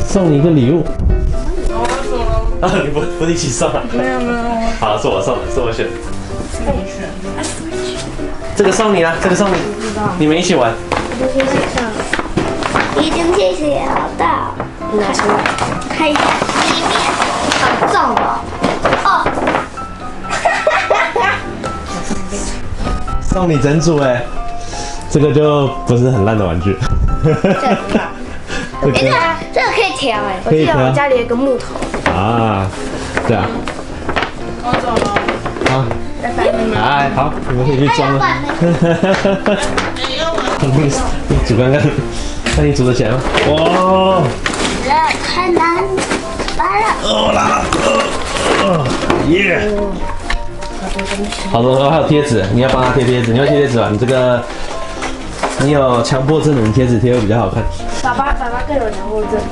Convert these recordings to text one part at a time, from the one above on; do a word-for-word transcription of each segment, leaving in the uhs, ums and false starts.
送你一个礼物。啊，你不不一起送啊？ 没有没有。 好，是我送的，是我选的。这个送你啦，这个送你，你们一起玩。 我的贴纸上，已经贴写好大，拿出来看一下，里面好重哦。哦。 送你整组哎，这个就不是很烂的玩具。 这个这个这个可以调哎，我记得我家里有个木头。 啊，这样。 我走了。 好。 拜拜。 哎，好，你们可以去装了。你你煮看看，看你煮得起来吗？哇！ 太难来了。 哦，来了。哦，耶！好的，还有贴纸，你要帮他贴贴纸，你要贴贴纸吧？你这个，你有强迫症的，你贴纸贴会比较好看。 爸爸，爸爸更有强迫症。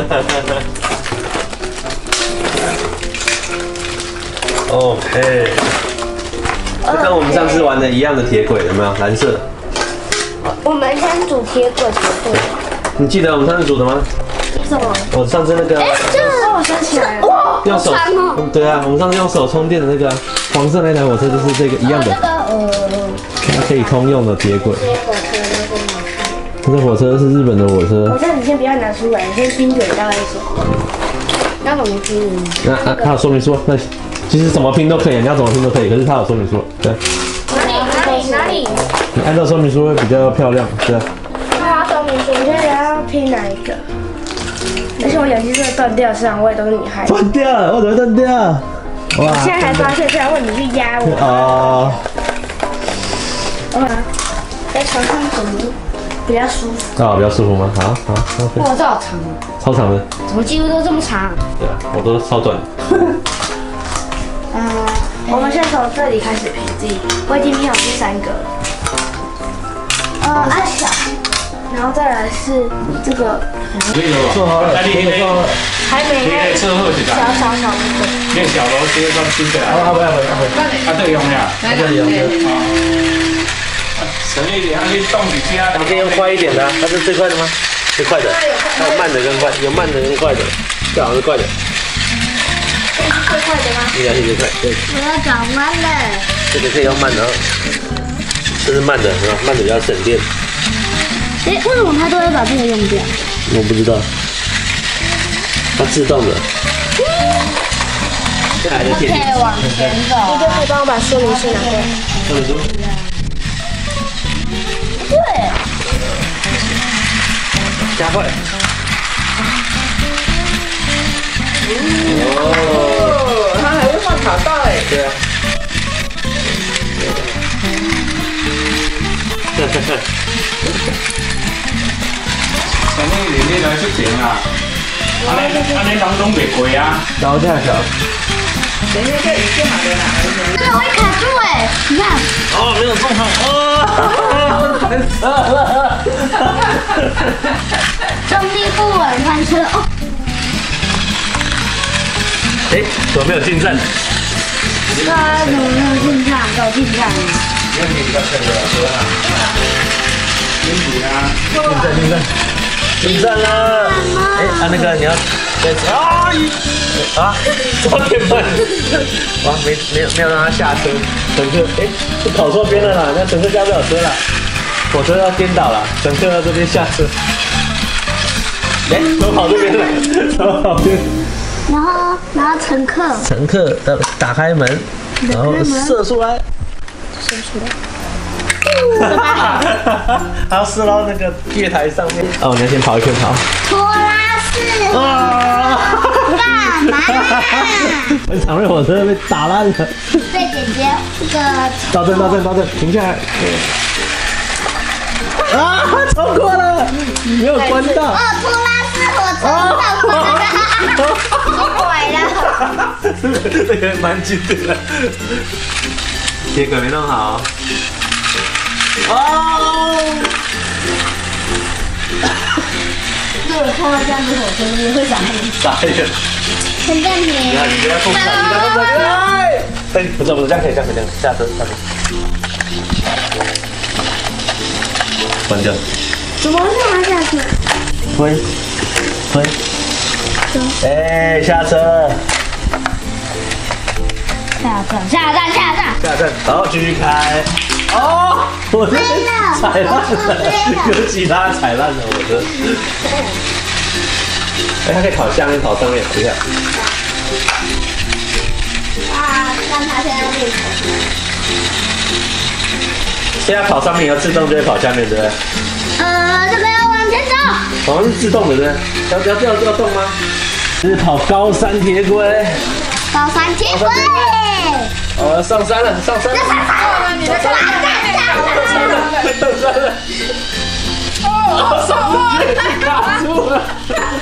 OK， 这跟我们上次玩的一样的铁轨，有没有？蓝色的。 我们先煮铁轨，铁轨。 你记得我们上次煮的吗？ 什么？ 我上次那个。 哎，这个我升起来了。哇， 用手。嗯，对啊，我们上次用手充电的那个黄色那台火车就是这个一样的。 这个呃， 它可以通用的铁轨。这火车是日本的火车。 我叫你先不要拿出来，你先拼嘴到一手。那怎么拼？ 那啊，它有说明书。那其实怎么拼都可以，你要怎么拼都可以，可是它有说明书。对。 哪里哪里哪里？ 你按照说明书会比较漂亮，对。 它说明书，我现在要拼哪一个？而且我眼睛真的断掉，上我也都是女孩子。 断掉了，我怎么断掉？哇！ 我现在才发现，这样问你去压我。 哦。 哇，在床上怎么比较舒服？ 啊，比较舒服吗？好好好。 哇，这好长哦。 超长的。 怎么几乎都这么长？ 对啊，我都超短。 嗯，我们先从这里开始拼自己，我已经拼好第三个了。呃，按小，然后再来是这个。 做好了，给你做好了。 还没呢。小小小的。 那小螺丝都拼起来。 好，不要不要不要。 啊，这个用呀。 这里用的。 省一点，可以动几下。 你可以用快一点的，它是最快的吗？最快的。还有慢的跟快，有慢的跟快的，这好像是快的。 最快的吗？ 应该是最快。对。 我要找慢的。 这个可以用慢的，这是慢的，是吧？慢的比较省电。 哎，为什么他都会把这个用掉？ 我不知道，它自动的。这还是电。 可以往前走。你就可以帮我把说明书拿过来。 说明书。 对。 加快。哦， 它还会放卡带。 对啊。哈哈哈。 前面里面来出钱啊！安尼安尼当中袂贵啊。 高价小。 前面这里是好的啦。 这个会卡住哎，你看。 哦，没有中好。哦，太扯了。 中立不稳翻车哦。 哎，怎么没有进站？ 他怎么没有进站？搞进站了。 因为你比较省的车啊。辛苦啊！ 进站进站。进站了！哎，啊那个你要再啊啊，早点慢！哇，没没有没有让他下车，乘客哎，是跑错边了啦，那乘客下不了车了，火车要颠倒了，乘客要这边下车。哎，怎么跑这边了？怎么跑这边？ 然后，然后乘客， 乘客打打开门，然后射出来， 射出来。 还要射到那个月台上面。哦，你要先跑一圈跑。 托拉斯。 啊！ 干嘛？ 长瑞火车被打烂了。 被姐姐这个。 倒正倒正倒正，停下来。啊！超过了，没有关到。 哦，托拉斯火车超过了，我拐了。 这个蛮近的。铁轨没弄好。哦！ 如果看到这样子火车，你会傻眼。 傻眼。 很暂停。 你看，你不要碰上，你不要碰上。哎，不是不是，这样可以，这样可以，这样下车下车。关掉。 怎么会让它下去？ 推推车， 哎，下车， 下车，下站，下站。 下站，好，继续开。哦，我这踩烂了，哥吉拉踩烂了我的。哎，它可以跑下面，跑上面，等一下。 啊，但他现在要练跑。 现在跑上面以后自动就会跑下面，对不对？ 呃，这个要往前走。 好像是自动的，对不对？要要要要动吗？这是跑高山铁轨。 高山铁轨。 哦，上山了，上山了。 上山了，你的上山了， 上山了。哦，上不去，卡住了。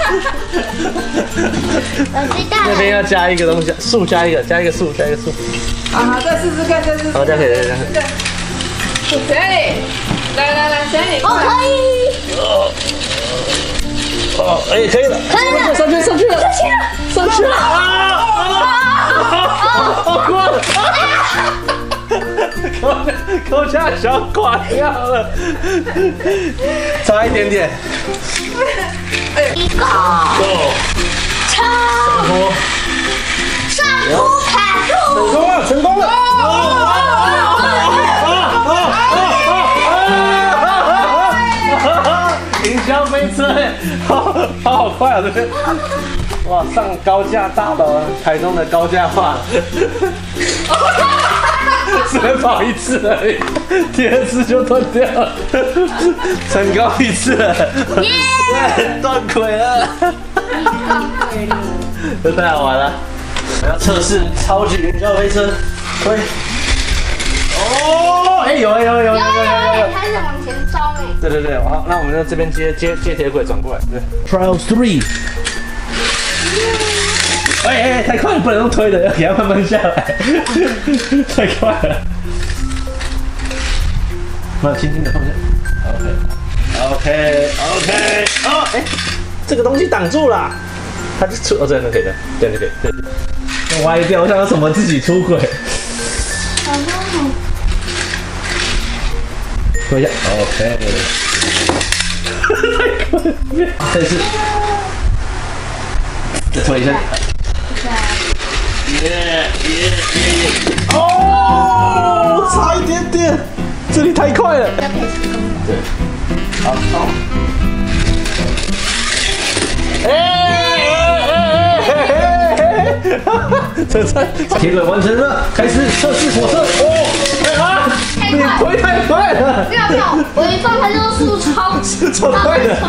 那边要加一个东西，树加一个，加一个树，加一个树。 啊，再试试看，再试试看。 好，这样可以，这样可以。 谁？来来来，谁你？ 我可以。 哦，哦，哎，可以了， 可以了， 上去，上去了， 上去了， 上去了啊！好过了，口口腔小垮掉了，差一点点。 一个 go， 超上坡卡住， 成功了，成功了！云霄飞车，好，好好快啊！这边，哇，上高架大楼啊，台中的高架化了。只能跑一次而已，第二次就断掉了，成功一次了，耶，断轨了，这太好玩了！我要测试超级云霄飞车，推，哦，哎，有有有有有有有有， 开始往前冲哎， 对对对，好，那我们就这边接接接铁轨转过来，对 ，Trial three。哎哎，太快了，不能用推的，要给它慢慢下来，太快了。那轻轻的放下 ，OK，OK，OK， 哦，哎，这个东西挡住了，它就出，哦，这样就可以的，这样就可以，对。那歪掉，我想要什么自己出轨？推一下 ，OK。太快了，再试，再推一下。耶耶耶！哦，差一点点，这里太快了。对，好，好。哎哎哎哎哎！哈哈，车车铁轨完成了，开始测试火车。哦，啊，你推太快了。 没有没有，我一放它就速超超快的。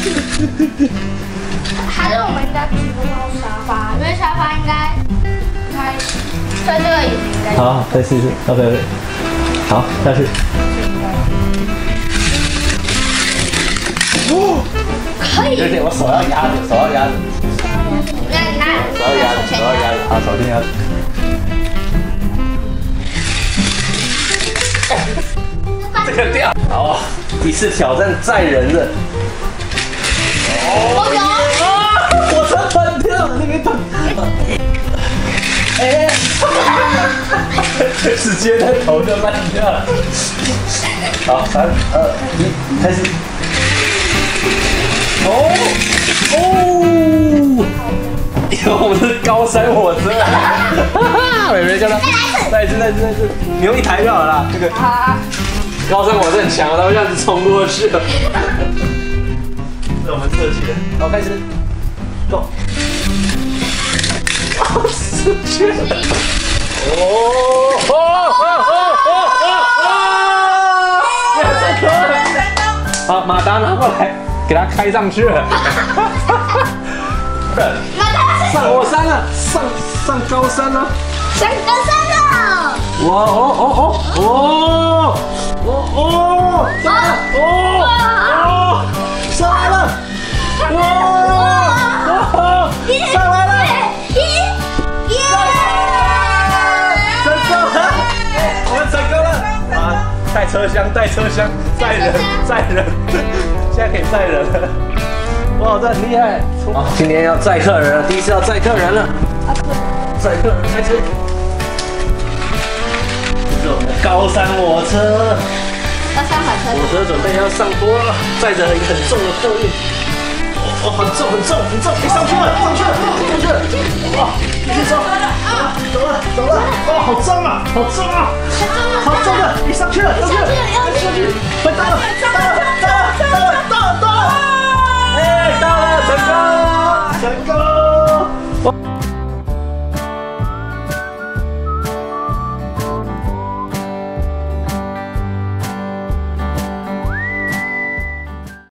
还是我们应该不用沙发，因为沙发应该。在这个椅子应该好，再试一试 ，OK OK， 好，下去。哦， 可以。 有点，我手要压着，手要压着。 那你看， 手要压着，手要压着，好，手先压着。这个掉，好，一次挑战载人的。哦耶！啊，火车断掉了，那个断。哎，直接在头就烂掉了。好，三二一，开始。哦哦，有我们是高山火车，哈哈，妹妹叫他，再一次，再一次，再一次，你用一台就好了。这个高山火车很强，它会这样子冲过去的。是我们设计的。好，开始 ，Go。失去了！哦哦哦哦哦哦！这可好，马达拿过来，给它开上去了。上火山了，上上高山了， 上高山了！ 哇哦哦哦哦哦哦！上来哦哦！上来了！哇！上来了！带车厢，带车厢，载人，载人，现在可以载人了。哇，这很厉害！好，今天要载客人了，第一次要载客人了。载客人，开车。这是我们的高山火车。 高山火车。 火车准备要上坡了，载着一个很重的客运。哦，很重，很重，很重，哎，上去了，上去了。 哇，继续走，走了，走了，哇，好重啊，好重啊，好重的，你上去了，上去了，上去，快到了，到了。